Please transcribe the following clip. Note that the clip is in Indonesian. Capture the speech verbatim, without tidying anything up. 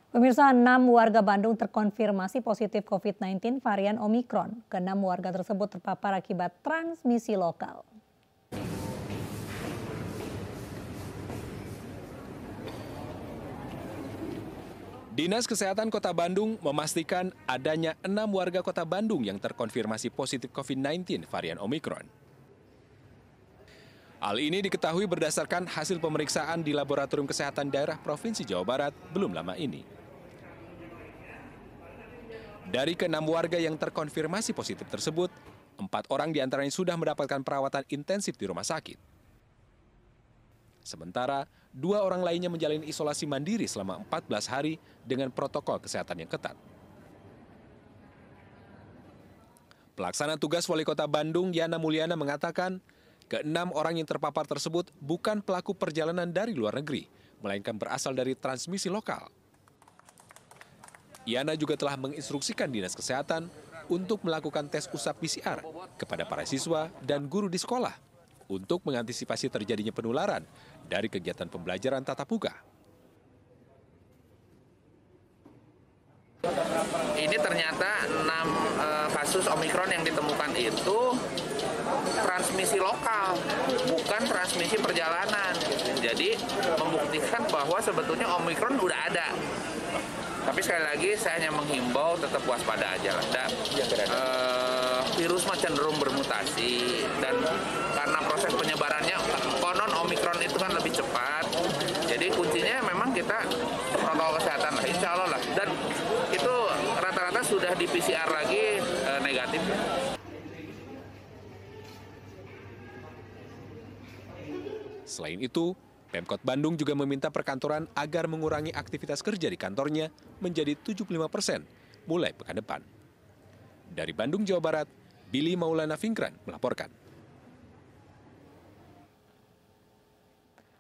Pemirsa, enam warga Bandung terkonfirmasi positif covid sembilan belas varian Omikron. Keenam warga tersebut terpapar akibat transmisi lokal. Dinas Kesehatan Kota Bandung memastikan adanya enam warga Kota Bandung yang terkonfirmasi positif covid sembilan belas varian Omikron. Hal ini diketahui berdasarkan hasil pemeriksaan di Laboratorium Kesehatan Daerah Provinsi Jawa Barat belum lama ini. Dari keenam warga yang terkonfirmasi positif tersebut, empat orang diantaranya sudah mendapatkan perawatan intensif di rumah sakit. Sementara, dua orang lainnya menjalani isolasi mandiri selama empat belas hari dengan protokol kesehatan yang ketat. Pelaksana tugas Wali Kota Bandung, Yana Mulyana, mengatakan, keenam orang yang terpapar tersebut bukan pelaku perjalanan dari luar negeri, melainkan berasal dari transmisi lokal. Yana juga telah menginstruksikan Dinas Kesehatan untuk melakukan tes usap P C R kepada para siswa dan guru di sekolah untuk mengantisipasi terjadinya penularan dari kegiatan pembelajaran tatap muka. Ini ternyata enam uh, kasus Omikron yang ditemukan itu transmisi lokal, bukan transmisi perjalanan. Jadi membuktikan bahwa sebetulnya Omikron udah ada. Tapi sekali lagi saya hanya menghimbau tetap waspada aja lah. Dan, uh, virus mah cenderung bermutasi dan karena proses penyebarannya konon Omikron itu kan lebih cepat. Jadi kuncinya memang kita protokol kesehatan lah, insya Allah lah. Dan itu rata-rata sudah di P C R lagi uh, negatif. Selain itu, Pemkot Bandung juga meminta perkantoran agar mengurangi aktivitas kerja di kantornya menjadi tujuh puluh lima persen mulai pekan depan. Dari Bandung, Jawa Barat, Billy Maulana Fingran melaporkan.